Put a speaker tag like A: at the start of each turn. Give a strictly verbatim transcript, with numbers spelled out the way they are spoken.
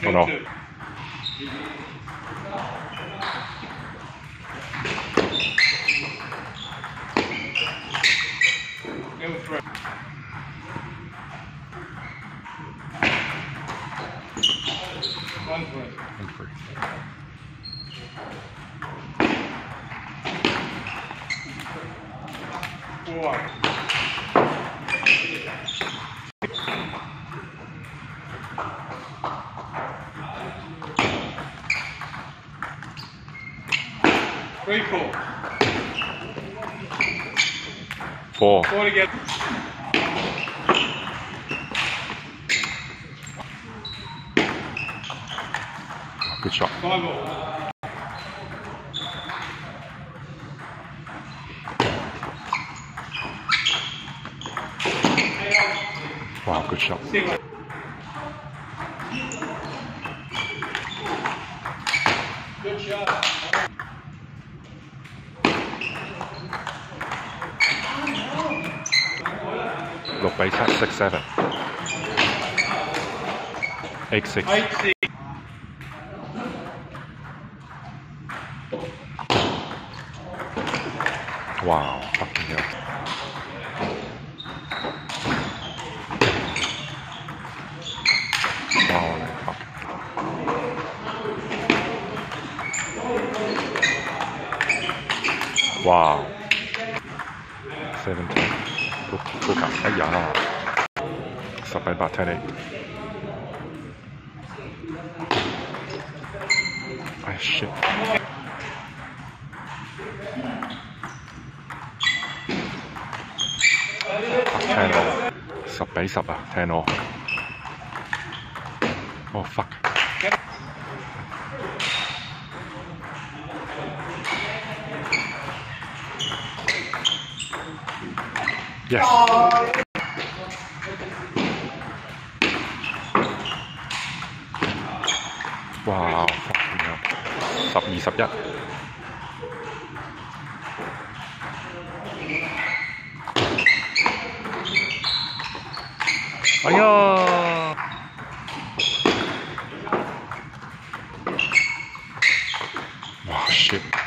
A: Oh no.
B: One for it.
A: One for it.
B: Four. Three, four.
A: Four.
B: Four together.
A: Good shot.
B: Five all.
A: Wow, good shot.
B: Six. Good shot.
A: Look, base at six seven. Eight six.
B: Eight, six.
A: Wow, fucking hell. Holy fuck. Wow. seventeen. Pukar. 哎呀，十比八聽你。哎 shit。聽我，十比十啊！聽我。Oh fuck。Yes。哇！十二十一。哎呀！哇 shit！